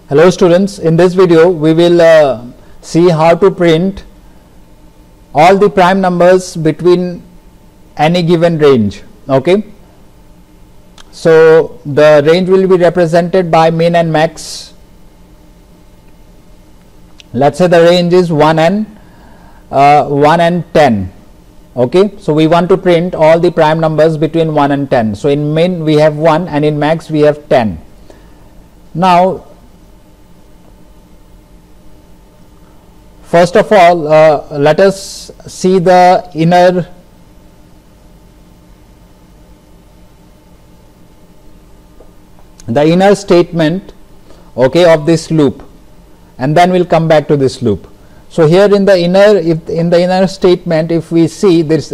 Hello students, in this video we will see how to print all the prime numbers between any given range. Okay, so the range will be represented by min and max. Let's say the range is 1 and 10. Okay, so we want to print all the prime numbers between 1 and 10. So in min we have 1 and in max we have 10. Now first of all, let us see the inner statement, okay, of this loop, and then we'll come back to this loop. So here in the inner statement, if we see this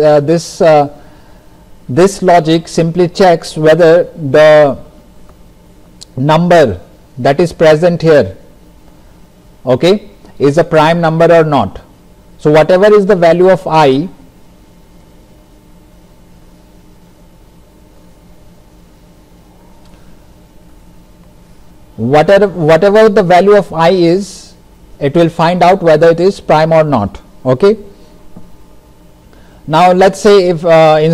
this logic simply checks whether the number that is present here, okay, is a prime number or not. So whatever is the value of I, whatever the value of I is, it will find out whether it is prime or not. Okay, now let's say if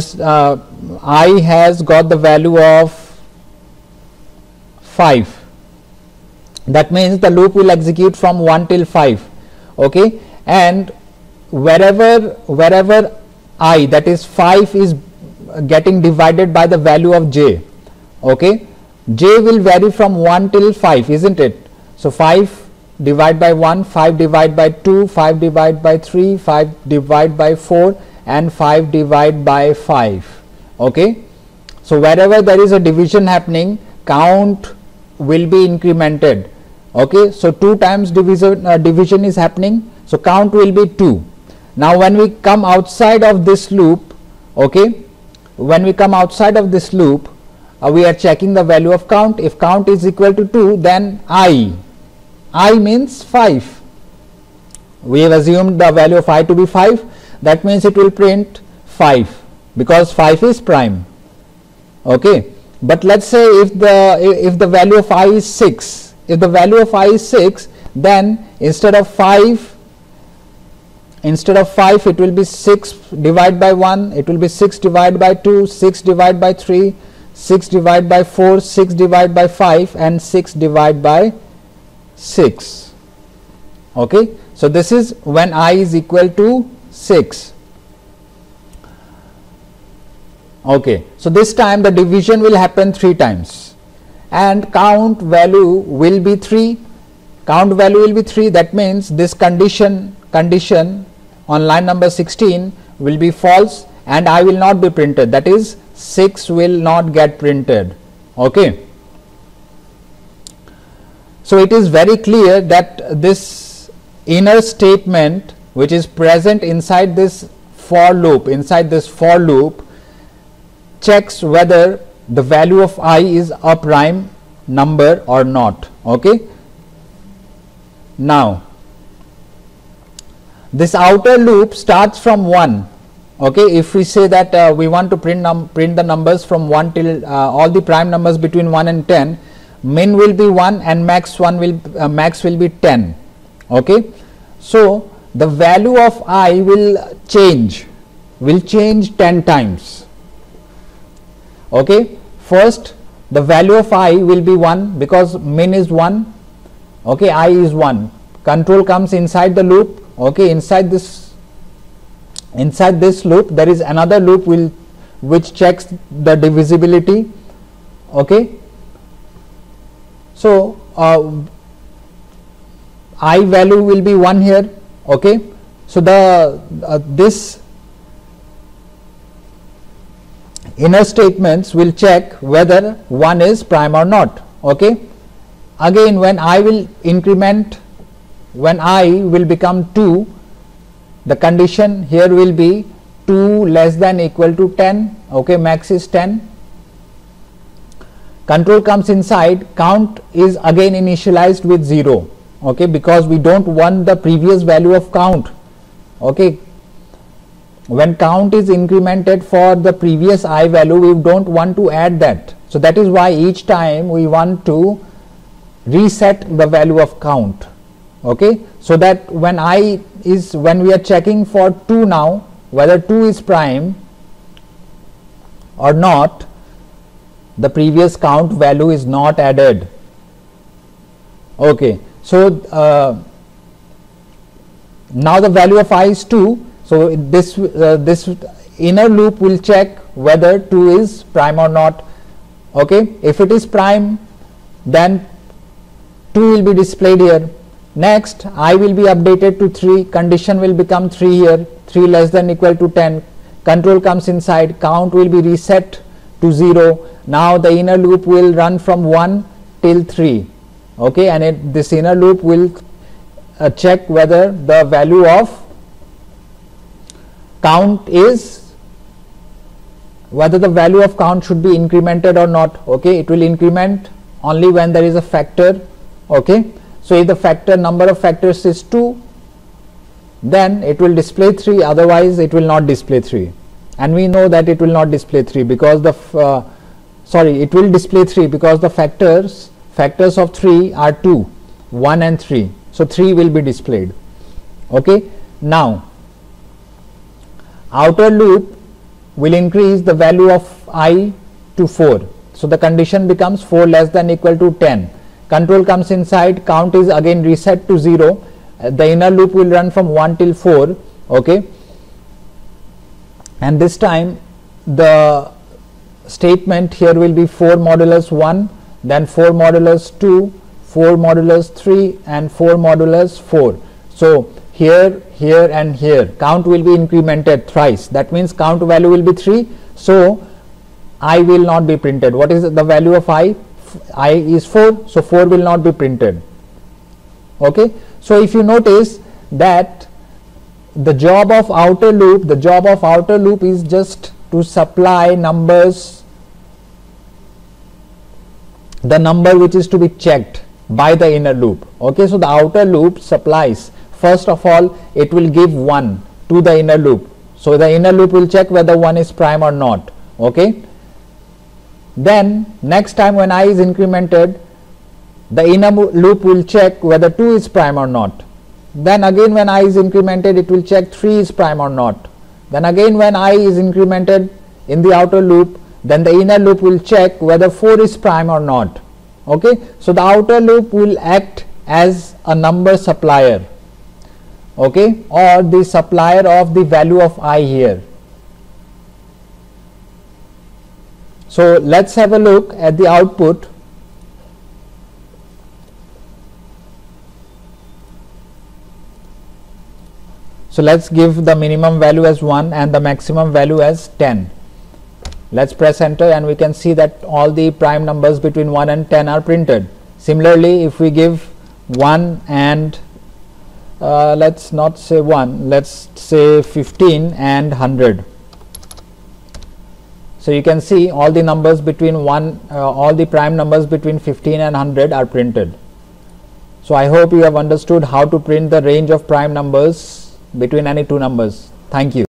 I has got the value of 5, that means the loop will execute from 1 till 5. Okay, and wherever I, that is 5, is getting divided by the value of j, okay, j will vary from 1 till 5, isn't it? So 5 divide by 1, 5 divide by 2, 5 divide by 3, 5 divide by 4, and 5 divide by 5. Okay, so wherever there is a division happening, count will be incremented. Okay, so 2 times division is happening, so count will be 2. Now when we come outside of this loop, okay, when we come outside of this loop, we are checking the value of count. If count is equal to 2, then I means 5. We have assumed the value of I to be 5, that means it will print 5 because 5 is prime. Okay, but let's say if the value of I is 6, if the value of I is 6, then instead of 5 it will be 6 divided by 1, it will be 6 divided by 2, 6 divided by 3, 6 divided by 4, 6 divided by 5, and 6 divided by 6. Okay, so this is when I is equal to 6. Okay, so this time the division will happen 3 times and count value will be 3. Count value will be 3, that means this condition on line number 16 will be false and I will not be printed, that is 6 will not get printed. Okay, so it is very clear that this inner statement which is present inside this for loop, checks whether the value of I is a prime number or not. Okay, now this outer loop starts from 1. Okay, if we say that we want to print the numbers from 1 till all the prime numbers between 1 and 10, min will be 1 and max will be 10. Okay, so the value of I will change 10 times. Okay, first the value of I will be 1 because min is 1. Okay, I is 1. Control comes inside the loop. Okay, inside this loop there is another loop which checks the divisibility. Okay, so I value will be 1 here. Okay, so this inner statements will check whether 1 is prime or not. Okay, again when I will increment, when I will become 2, the condition here will be 2 less than equal to 10. Okay, max is 10. Control comes inside, count is again initialized with 0. Okay, because we don't want the previous value of count. Okay, when count is incremented for the previous I value, we don't want to add that. So that is why each time we want to reset the value of count. Okay, so that when when we are checking for 2 now, whether 2 is prime or not, the previous count value is not added. Okay, so now the value of I is 2. So this inner loop will check whether 2 is prime or not. Okay, if it is prime, then 2 will be displayed here. Next, I will be updated to 3, condition will become 3 here, 3 less than equal to 10, control comes inside, count will be reset to 0. Now the inner loop will run from 1 till 3. Okay, and this inner loop will check whether the value of count is, whether the value of count should be incremented or not. Okay, it will increment only when there is a factor. Okay, so if the factor number of factors is 2, then it will display 3, otherwise it will not display 3. And we know that it will not display 3 because the it will display 3 because the factors of 3 are 2, 1 and 3. So 3 will be displayed. Okay, now outer loop will increase the value of I to 4. So the condition becomes 4 less than equal to 10. Control comes inside, count is again reset to 0. The inner loop will run from 1 till 4. Okay, and this time the statement here will be 4 modulus 1, then 4 modulus 2, 4 modulus 3 and 4 modulus 4. So here, here and here count will be incremented thrice. That means count value will be 3. So I will not be printed. What is the value of I? I is 4, so 4 will not be printed. Okay, so if you notice that the job of outer loop is just to supply numbers, the number which is to be checked by the inner loop. Okay, so the outer loop supplies, first of all it will give 1 to the inner loop. So the inner loop will check whether 1 is prime or not. Okay, then next time when I is incremented, the inner loop will check whether 2 is prime or not. Then again when I is incremented, it will check 3 is prime or not. Then again when I is incremented in the outer loop, then the inner loop will check whether 4 is prime or not. Okay, so the outer loop will act as a number supplier. Okay, or the supplier of the value of I here. So let's have a look at the output. So let's give the minimum value as 1 and the maximum value as 10. Let's press enter and we can see that all the prime numbers between 1 and 10 are printed. Similarly, if we give 1 and let's not say 1, let's say 15 and 100. So you can see all the numbers between all the prime numbers between 15 and 100 are printed. So I hope you have understood how to print the range of prime numbers between any two numbers. Thank you.